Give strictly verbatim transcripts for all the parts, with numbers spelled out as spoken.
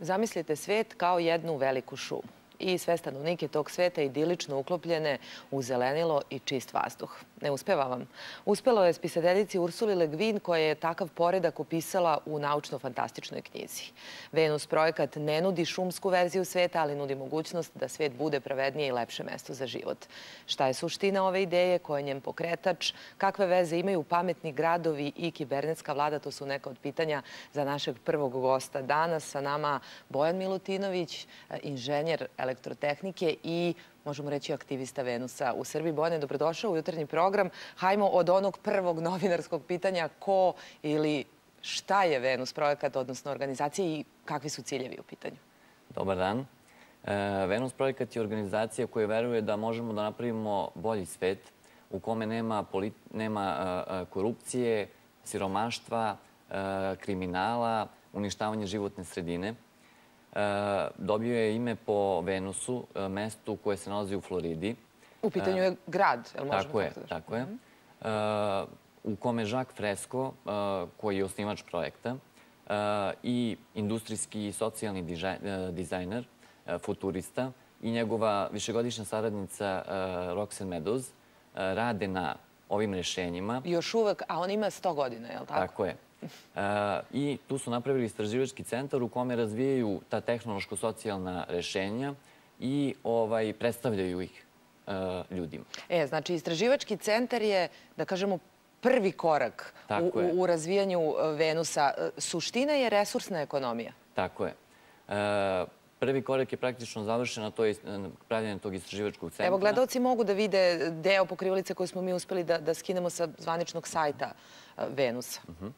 Zamislite svet kao jednu veliku šumu i sve stanovnike tog sveta idilično uklopljene u zelenilo i čist vazduh. Ne uspeva vam. Uspelo je spisateljici Ursuli Le Guin koja je takav poredak upisala u naučno-fantastičnoj knjizi. Venus projekat ne nudi šumsku verziju sveta, ali nudi mogućnost da svet bude pravednije i lepše mesto za život. Šta je suština ove ideje, ko je njen pokretač, kakve veze imaju pametni gradovi i kibernetska vlada, to su neka od pitanja za našeg prvog gosta danas. Sa nama Bojan Milutinović, inženjer elektrotehnike i možemo reći aktivista Venusa u Srbiji. Bojane, dobrodošao u jutarnji program. Hajmo od onog prvog novinarskog pitanja ko ili šta je Venus projekat, odnosno organizacija i kakvi su ciljevi u pitanju? Dobar dan. Venus projekat je organizacija koja veruje da možemo da napravimo bolji svet u kome nema, nema korupcije, siromaštva, kriminala, uništavanja životne sredine. Dobio je ime po Venusu, mestu koje se nalazi u Floridi. U pitanju je grad, je li možemo tako je, tako je. U kome Jacques Fresco, koji je osnivač projekta, i industrijski i socijalni dizajner, futurista, i njegova višegodišnja saradnica Roxanne Meadows rade na ovim rešenjima. Još uvek, a on ima sto godina, je li tako? Tako je. I tu su napravili istraživački centar u kome razvijaju ta tehnološko-socijalna rešenja i predstavljaju ih ljudima. E, znači, istraživački centar je, da kažemo, prvi korak u razvijanju Venusa. Suština je resursna ekonomija. Tako je. Prvi korak je praktično završen, a to je pravljanje tog istraživačkog centra. Evo, gledalci mogu da vide deo pokrivalice koju smo mi uspeli da skinemo sa zvaničnog sajta Venusa.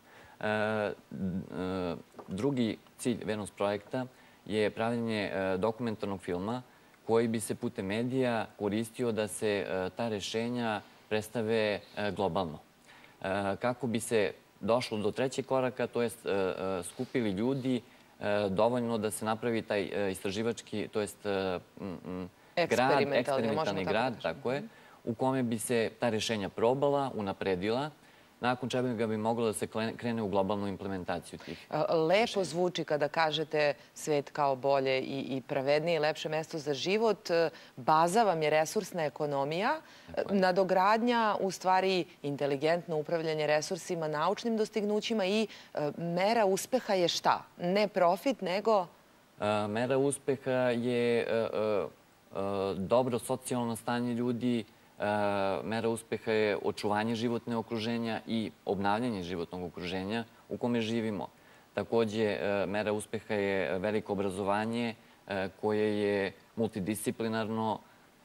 Drugi cilj Venus projekta je pravljenje dokumentarnog filma koji bi se putem medija koristio da se ta rešenja predstave globalno. Kako bi se došlo do trećeg koraka, to je skupili ljudi dovoljno da se napravi taj istraživački, to je eksperimentalni grad, tako je, u kome bi se ta rešenja probala, unapredila, nakon čega bi moglo da se krene u globalnu implementaciju tih. Lepo zvuči kada kažete svet kao bolje i pravednije i lepše mesto za život. Baza vam je resursna ekonomija, nadogradnja, u stvari inteligentno upravljanje resursima, naučnim dostignućima i mera uspeha je šta? Ne profit, nego... Mera uspeha je dobro socijalno stanje ljudi. Mera uspeha je očuvanje životne okruženja i obnavljanje životnog okruženja u kome živimo. Takođe, mera uspeha je veliko obrazovanje koje je multidisciplinarno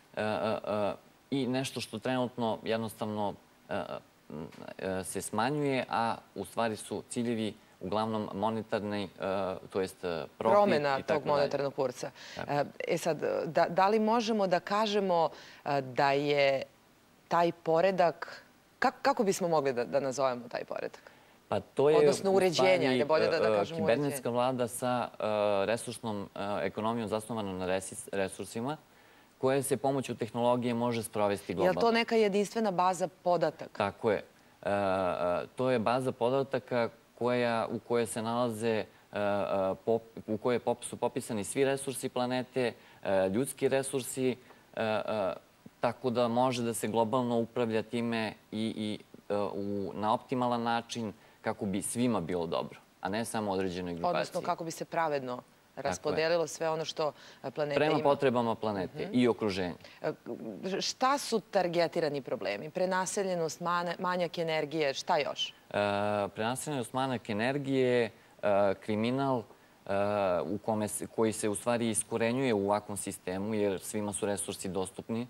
i nešto što trenutno jednostavno se smanjuje, a u stvari su ciljevi uglavnom monetarni, to jest profit. Promena tog monetarnog kursa. E sad, da li možemo da kažemo da je taj poredak, kako bismo mogli da nazovemo taj poredak? Odnosno uređenja, je bolje da kažemo uređenja. Kibernetska vlada sa resursnom ekonomijom zasnovanom na resursima, koje se pomoću tehnologije može sprovesti globalno. Je li to neka jedinstvena baza podataka? Tako je. To je baza podataka u kojoj se nalaze, u kojoj su popisani svi resursi planete, ljudski resursi, tako da može da se globalno upravlja time i na optimalan način kako bi svima bilo dobro, a ne samo određenoj grupaciji. Odnosno kako bi se pravedno raspodelilo sve ono što planeta ima. Prema potrebama planete i okruženja. Šta su targetirani problemi? Prenaseljenost, manjak energije, šta još? Prenaseljenost, manjak energije, kriminal koji se u stvari iskorenjuje u ovakvom sistemu jer svima su resursi dostupni.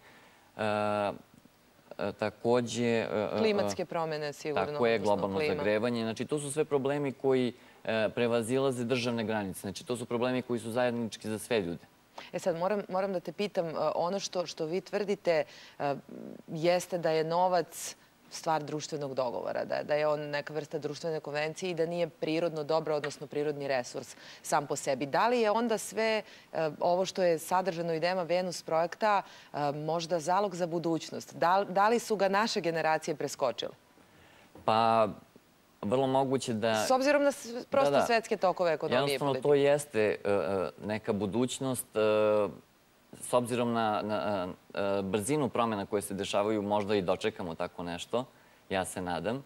Takođe... Klimatske promene, sigurno. Tako je, globalno zagrevanje. Znači, to su sve problemi koji prevazilaze državne granice. Znači, to su problemi koji su zajednički za sve ljude. E sad, moram da te pitam, ono što vi tvrdite jeste da je novac stvar društvenog dogovora, da je on neka vrsta društvene konvencije i da nije prirodno dobro, odnosno prirodni resurs sam po sebi. Da li je onda sve ovo što je sadržano u idejama Venus projekta možda zalog za budućnost? Da li su ga naše generacije preskočile? Pa, vrlo moguće da... S obzirom na prosto svetske tokove ekonomije i jednostavno politike. to jeste neka budućnost. S obzirom na brzinu promjena koje se dešavaju, možda i dočekamo tako nešto, ja se nadam,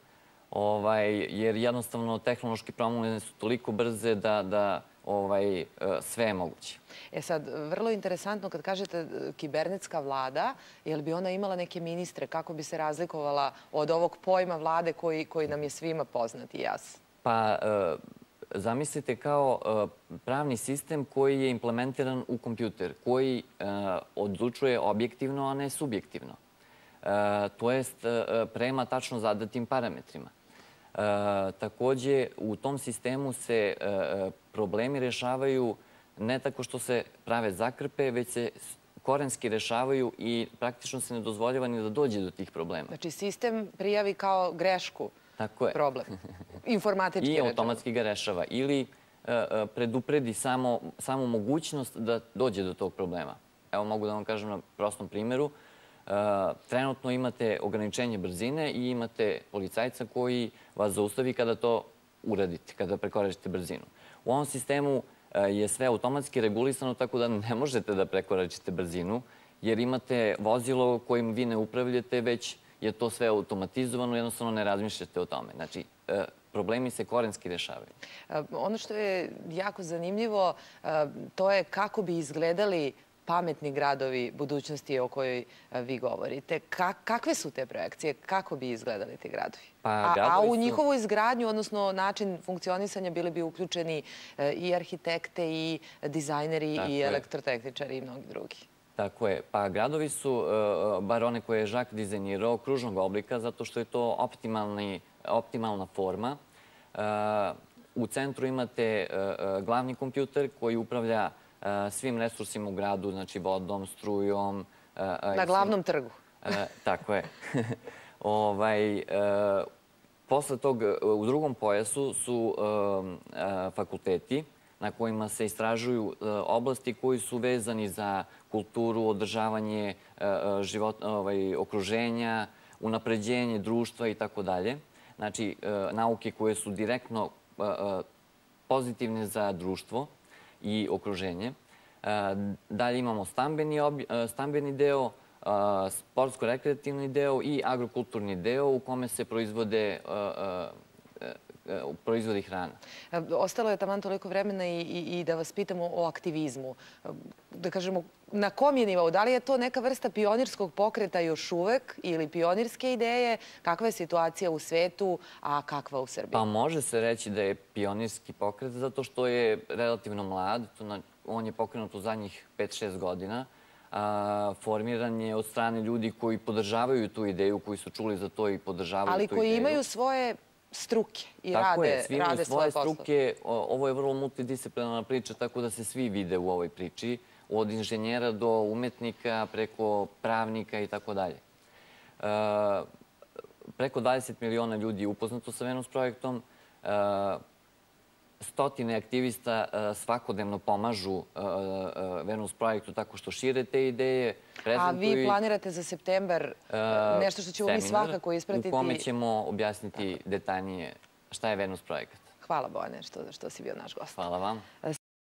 jer jednostavno tehnološke promjene su toliko brze da sve je moguće. E sad, vrlo interesantno kad kažete kibernetska vlada, je li bi ona imala neke ministre, kako bi se razlikovala od ovog pojma vlade koji nam je svima poznat i jasan? Pa, zamislite kao pravni sistem koji je implementiran u kompjuter, koji odlučuje objektivno, a ne subjektivno. To jest prema tačno zadatim parametrima. Također, u tom sistemu se problemi rešavaju ne tako što se prave zakrpe, već se korenski rešavaju i praktično se ne dozvoljava ni da dođe do tih problema. Znači, sistem prijavi kao grešku problem. Informatički rečeno. I automatski ga rešava. Ili predupredi samo mogućnost da dođe do tog problema. Evo, mogu da vam kažem na prostom primjeru. Trenutno imate ograničenje brzine i imate policajca koji vas zaustavi kada to uradite, kada prekoračite brzinu. U ovom sistemu je sve automatski regulisano tako da ne možete da prekoračite brzinu, jer imate vozilo kojim vi ne upravljate, već je to sve automatizovano, jednostavno ne razmišljate o tome. Znači, problemi se korenski rešavaju. Ono što je jako zanimljivo, to je kako bi izgledali pametni gradovi budućnosti o kojoj vi govorite. Kakve su te projekcije? Kako bi izgledali ti gradovi? A u njihovu izgradnju, odnosno način funkcionisanja, bili bi uključeni i arhitekte, i dizajneri, i elektrotehničari, i mnogi drugi. Tako je. Pa gradovi su, bar one koje je Jacques dizajnirao, kružnog oblika, zato što je to optimalna forma. U centru imate glavni kompjuter koji upravlja svim resursima u gradu, znači vodom, strujom. Na glavnom trgu. Tako je. Posle tog, u drugom pojasu su fakulteti na kojima se istražuju oblasti koji su vezani za kulturu, održavanje okruženja, unapređenje društva i tako dalje. Znači, nauke koje su direktno pozitivne za društvo i okruženje. Dalje imamo stambeni deo, sportsko-rekreativni deo i agrokulturni deo u kome se proizvodi hrana. Ostalo je taman toliko vremena i da vas pitamo o aktivizmu. Da kažemo, na kom je nivou? Da li je to neka vrsta pionirskog pokreta još uvek ili pionirske ideje? Kakva je situacija u svetu, a kakva u Srbiji? Pa može se reći da je pionirski pokret zato što je relativno mlad. On je pokrenut u zadnjih pet šest godina. Formiran je od strane ljudi koji podržavaju tu ideju, koji su čuli za to i podržavaju tu ideju. Ali koji imaju svoje struke i rade svoje poslove. Tako je, svi imaju svoje struke. Ovo je vrlo multidisciplinarna priča, tako da se svi vide u ovoj priči. Od inženjera do umetnika, preko pravnika i tako dalje. Preko dvadeset miliona ljudi je upoznato sa Venus projektom. Stotine aktivista svakodnevno pomažu Venus projektu tako što šire te ideje. A vi planirate za september nešto što ćemo mi svakako ispratiti? U kome ćemo objasniti detaljnije šta je Venus projekat. Hvala, Bojane, što si bio naš gost. Hvala vam.